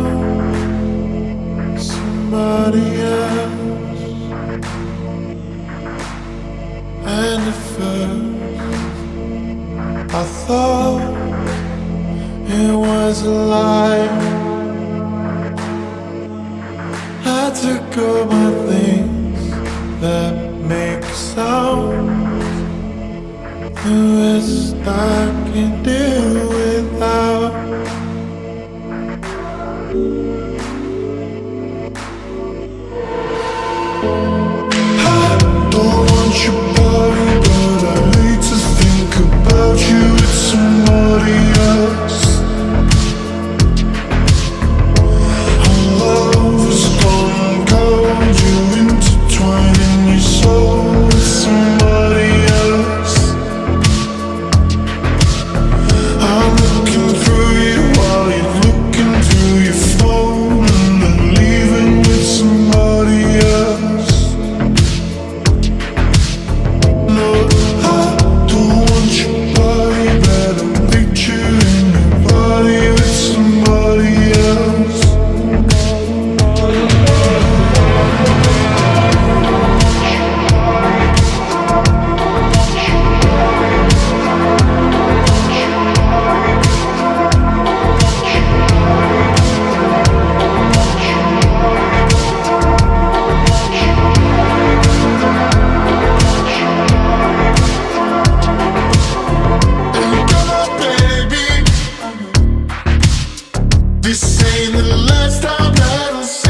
somebody else. And at first I thought it was a lie. I took all my things that make sound, the rest I can do without. I don't want your body, but I hate to think about you with somebody else. Our love is gone cold, you intertwining your soul with somebody else. I'm looking through you while you're looking through your phone, and I'm leaving with somebody else. No, I don't want your body, but I'm picturing your body with somebody else. And God, baby, this ain't the last time that I'll see